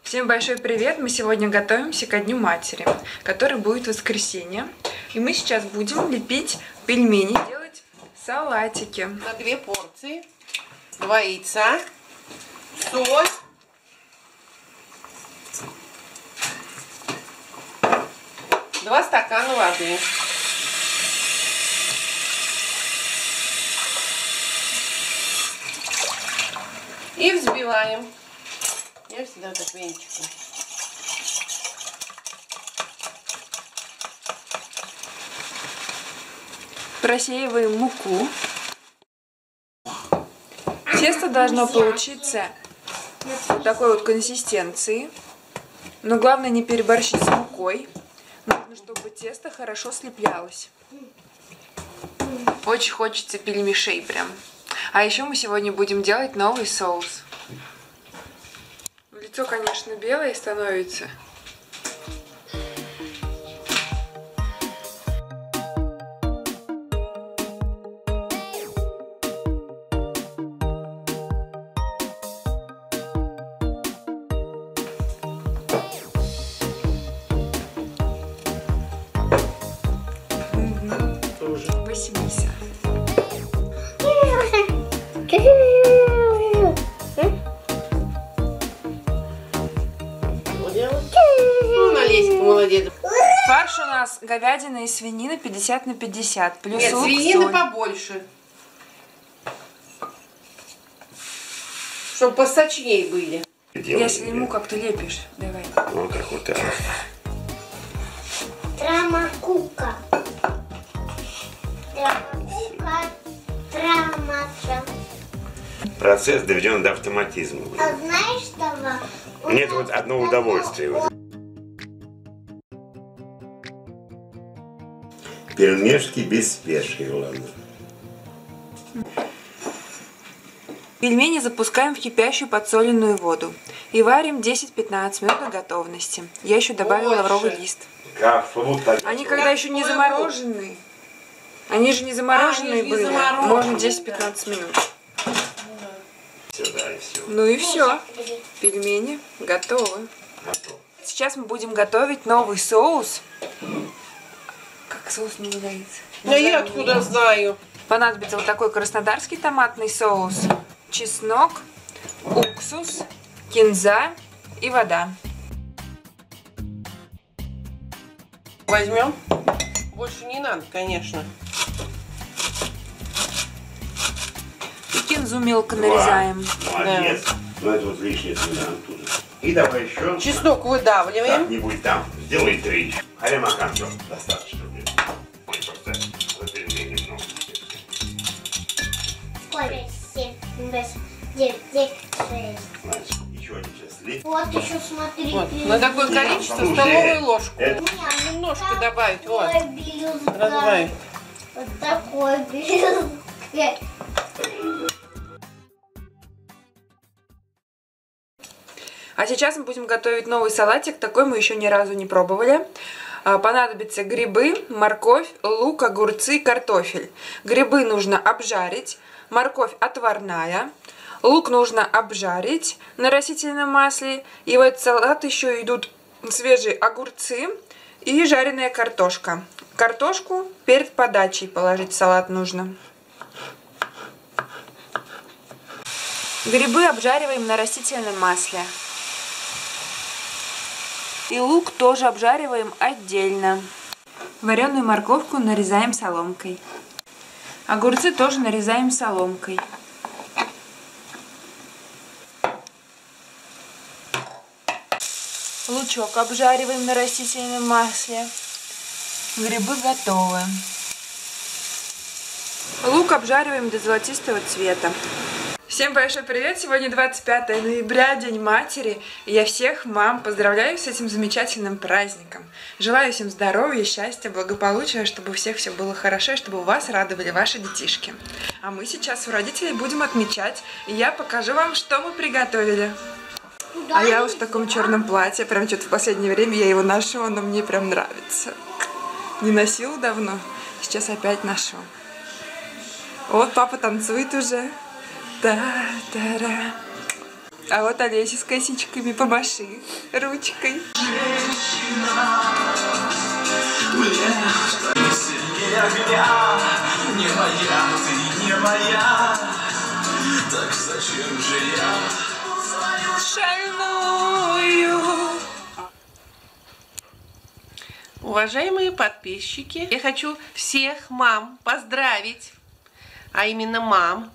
Всем большой привет! Мы сегодня готовимся ко Дню Матери, который будет в воскресенье. И мы сейчас будем лепить пельмени, делать салатики. На 2 порции, 2 яйца, соль, 2 стакана воды. И взбиваем. Я всегда так венчиком. Просеиваем муку. Тесто должно получиться вот такой вот консистенции. Но главное не переборщить с мукой. Нужно, чтобы тесто хорошо слеплялось. Очень хочется пельмешей прям. А еще мы сегодня будем делать новый соус. Лицо, конечно, белое становится. Василиса. Ну, Олеська, молодец. Фарш у нас говядина и свинина 50 на 50. Плюс Нет, лук, свинины соль. побольше. Чтобы посочнее были. Я сниму, как ты лепишь. Давай. Ну, как вот так. Трамакука. Трамакука. Трамака. Процесс доведен до автоматизма. А знаешь, что Мне это вот одно удовольствие. Вот. Пельмешки без спешки, главное. Пельмени запускаем в кипящую подсоленную воду. И варим 10-15 минут до готовности. Я еще добавила Больше. лавровый лист. Они Как когда еще не замороженные. Они же не замороженные не были. замороженные, Можно 10-15 минут. Все, да, и все. Ну и все. Пельмени готовы. Готово. Сейчас мы будем готовить новый соус. Как соус называется? А я откуда знаю? Понадобится вот такой краснодарский томатный соус, чеснок, уксус, кинза и вода. Возьмем. Больше не надо, конечно. И кинзу мелко нарезаем. Молодец. Ну, это вот лишнее сюда, оттуда. И давай еще. Чеснок выдавливаем. Как-нибудь там. Сделай 3. Халямакан, достаточно. Ой, просто за пельмени много. Сколько? 7, 8, 9, 10, 6. Значит, еще один сейчас слив. Вот еще смотри. Вот. На такое количество Слушай, столовую ложку. это- Немножко добавить. Вот. Такой брюзга. Разбавим. Вот такой брюзга. А сейчас мы будем готовить новый салатик. Такой мы еще ни разу не пробовали. Понадобятся грибы, морковь, лук, огурцы, картофель. Грибы нужно обжарить, морковь отварная, лук нужно обжарить на растительном масле. И в этот салат еще идут свежие огурцы и жареная картошка. Картошку перед подачей положить в салат нужно. Грибы обжариваем на растительном масле. И лук тоже обжариваем отдельно. Вареную морковку нарезаем соломкой. Огурцы тоже нарезаем соломкой. Лучок обжариваем на растительном масле. Грибы готовы. Лук обжариваем до золотистого цвета. Всем большой привет! Сегодня 25 ноября, День матери. И я всех мам поздравляю с этим замечательным праздником. Желаю всем здоровья, счастья, благополучия, чтобы у всех все было хорошо, и чтобы вас радовали ваши детишки. А мы сейчас у родителей будем отмечать, и я покажу вам, что мы приготовили. А я уж в таком черном платье, прям что-то в последнее время я его ношу, оно мне прям нравится. Не носила давно, сейчас опять ношу. Вот папа танцует уже. Та-та-ра. А вот Олеся с косичками, помаши ручкой. Не моя, ты не моя. Так зачем же я Шальную. Уважаемые подписчики, я хочу всех мам поздравить, а именно мам,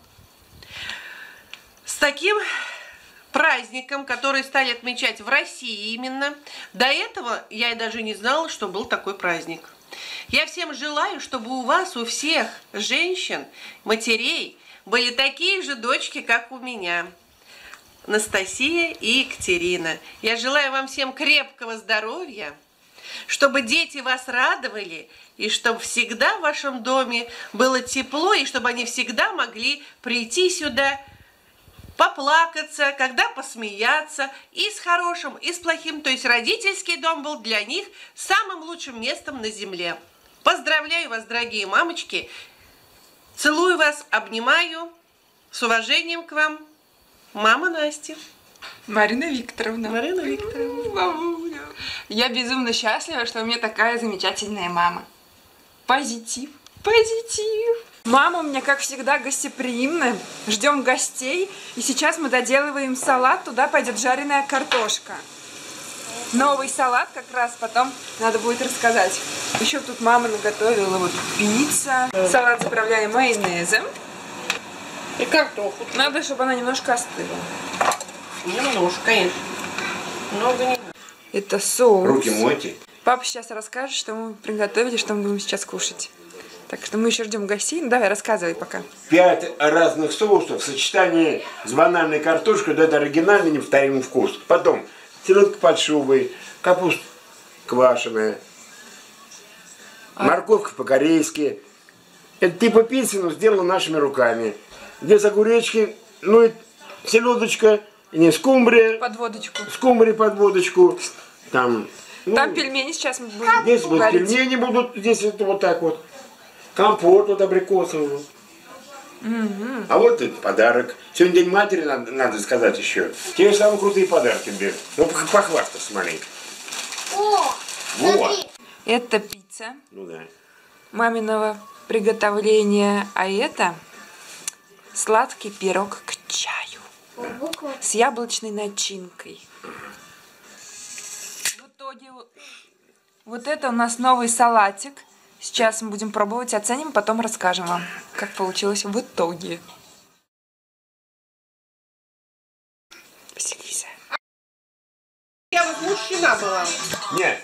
с таким праздником, который стали отмечать в России именно. До этого я и даже не знала, что был такой праздник. Я всем желаю, чтобы у вас, у всех женщин, матерей, были такие же дочки, как у меня. Анастасия и Екатерина. Я желаю вам всем крепкого здоровья, чтобы дети вас радовали, и чтобы всегда в вашем доме было тепло, и чтобы они всегда могли прийти сюда, поплакаться, когда посмеяться, и с хорошим, и с плохим. То есть родительский дом был для них самым лучшим местом на земле. Поздравляю вас, дорогие мамочки. Целую вас, обнимаю. С уважением к вам, мама Настя. Марина Викторовна. Марина Викторовна. Мамуля. Я безумно счастлива, что у меня такая замечательная мама. Позитив. Позитив. Мама у меня, как всегда, гостеприимная. Ждем гостей. И сейчас мы доделываем салат. Туда пойдет жареная картошка. Новый салат как раз потом надо будет рассказать. Еще тут мама наготовила вот пицца. Салат заправляем майонезом. И картоху. Надо, чтобы она немножко остыла. Немножко, конечно. Много не надо. Это соус. Руки мойте. Папа сейчас расскажет, что мы приготовили, что мы будем сейчас кушать. Так что мы еще ждем гостей. Ну, давай, рассказывай пока. 5 разных соусов в сочетании с банальной картошкой дает оригинальный неповторимый вкус. Потом селедка под шубой, капуста квашеная, морковка по-корейски. Это типа пиццы, но сделано нашими руками. Здесь огуречки, ну и селедочка, не скумбрия. Под водочку. Скумбрия под водочку. Там, ну, Там пельмени сейчас мы будем здесь вот варить. пельмени будут, здесь это вот так вот. Компот вот абрикосовый. А вот это подарок. Сегодня День матери, надо сказать еще. Тебе самые крутые подарки берут. Ну, похвастаться маленько. О, Вот. смотри. Это пицца Ну да. маминого приготовления, а это сладкий пирог к чаю Буква. с яблочной начинкой. В итоге вот это у нас новый салатик. Сейчас мы будем пробовать, оценим, потом расскажем вам, как получилось в итоге. Василиса. Я вот мужчина была. Нет.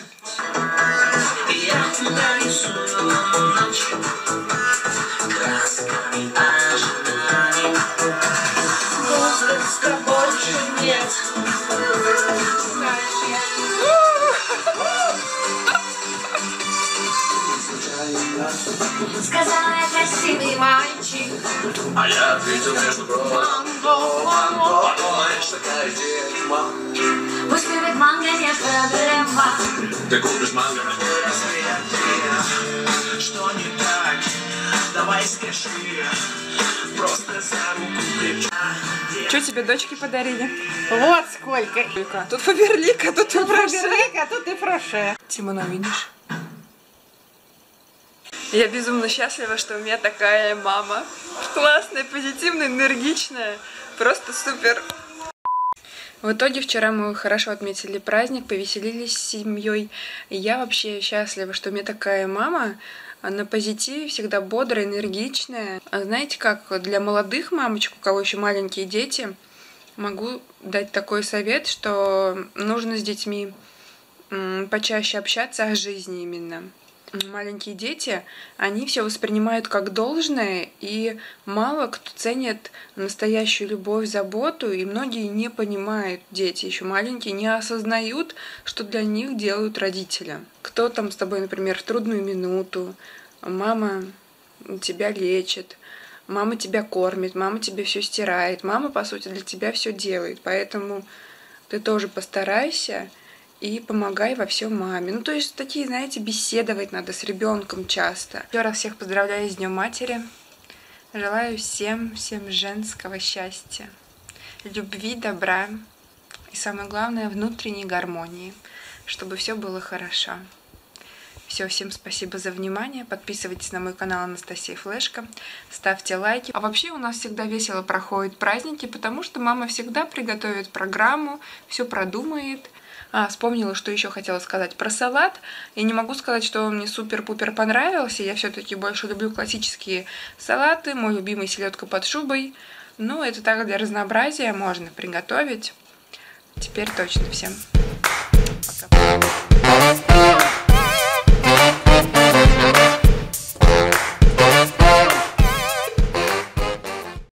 Сказала я красивый мальчик. А я ответил между прочим. Манго, подумаешь, такая ведьма. Пусть любит манго, не проблема. Ты купишь манго, что не так? Давай спеши. Просто за руку крепче. Что тебе дочки подарили? Вот сколько. Тут Фаберлик, а тут и Фроше. Фаберлик, а тут и Фроше. Тимона, видишь? Я безумно счастлива, что у меня такая мама. Классная, позитивная, энергичная. Просто супер. В итоге вчера мы хорошо отметили праздник, повеселились с семьей. И я вообще счастлива, что у меня такая мама. На позитиве, всегда бодрая, энергичная. А знаете как, для молодых мамочек, у кого еще маленькие дети, могу дать такой совет, что нужно с детьми почаще общаться о жизни именно. Маленькие дети, они все воспринимают как должное, и мало кто ценит настоящую любовь, заботу, и многие не понимают, дети еще маленькие, не осознают, что для них делают родители. Кто там с тобой, например, в трудную минуту, мама тебя лечит, мама тебя кормит, мама тебе все стирает, мама, по сути, для тебя все делает, поэтому ты тоже постарайся и помогай во всем маме. Ну, то есть такие, знаете, беседовать надо с ребенком часто. Еще раз всех поздравляю с Днем Матери. Желаю всем женского счастья. любви, добра и, самое главное, внутренней гармонии, чтобы все было хорошо. Все, всем спасибо за внимание. Подписывайтесь на мой канал Анастасия Флешка, ставьте лайки. А вообще у нас всегда весело проходят праздники, потому что мама всегда приготовит программу, все продумает. Вспомнила, что еще хотела сказать про салат. Я не могу сказать, что он мне супер-пупер понравился. Я все-таки больше люблю классические салаты. Мой любимый селедка под шубой. Ну, это так для разнообразия можно приготовить. Теперь точно всем пока.